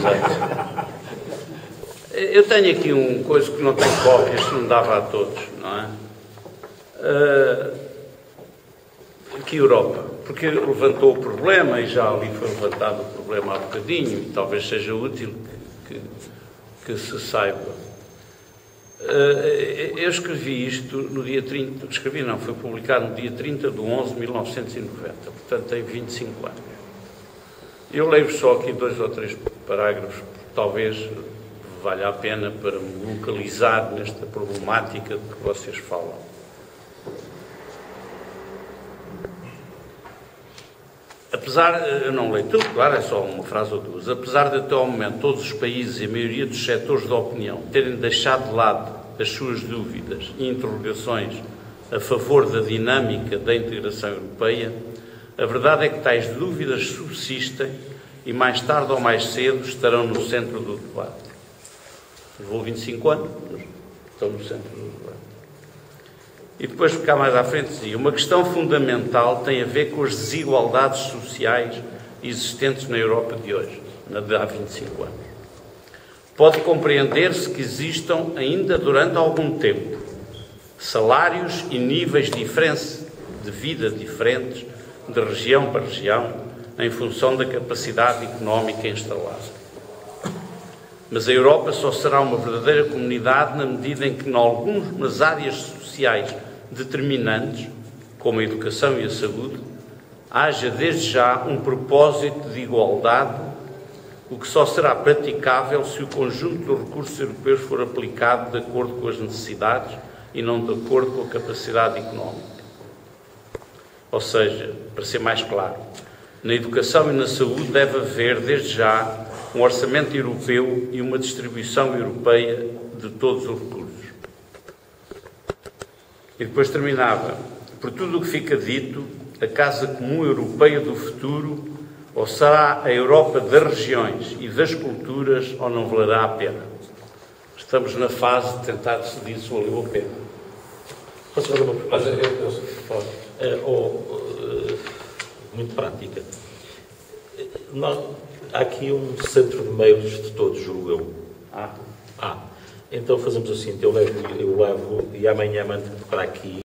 Exato. Eu tenho aqui uma coisa que não tem cópias, que não dava a todos, não é? Que Europa, porque levantou o problema e já ali foi levantado o problema há bocadinho e talvez seja útil que se saiba. Eu escrevi isto no dia 30, foi publicado no dia 30 de 11 de 1990, portanto tem 25 anos. Eu leio só aqui 2 ou 3 parágrafos, porque talvez valha a pena para me localizar nesta problemática de que vocês falam. Apesar, eu não leio tudo, claro, é só uma frase ou duas. Apesar de até ao momento todos os países e a maioria dos setores da opinião terem deixado de lado as suas dúvidas e interrogações a favor da dinâmica da integração europeia, a verdade é que tais dúvidas subsistem e mais tarde ou mais cedo estarão no centro do debate. Levou 25 anos, estão no centro do debate. E depois, ficar mais à frente, dizia, uma questão fundamental tem a ver com as desigualdades sociais existentes na Europa de hoje, na de há 25 anos. Pode compreender-se que existam ainda durante algum tempo salários e níveis de vida diferentes de região para região em função da capacidade económica instalada. Mas a Europa só será uma verdadeira comunidade na medida em que, em algumas áreas sociais determinantes, como a educação e a saúde, haja desde já um propósito de igualdade, o que só será praticável se o conjunto dos recursos europeus for aplicado de acordo com as necessidades e não de acordo com a capacidade económica. Ou seja, para ser mais claro, na educação e na saúde deve haver, desde já, um orçamento europeu e uma distribuição europeia de todos os recursos. E depois terminava, por tudo o que fica dito, a Casa Comum Europeia do futuro ou será a Europa das regiões e das culturas ou não valerá a pena. Estamos na fase de tentar decidir se valeu a pena. Posso fazer uma proposta? Muito prática. Há aqui um centro de mails de todos, julgo eu. Então fazemos o seguinte, eu levo e amanhã mando para aqui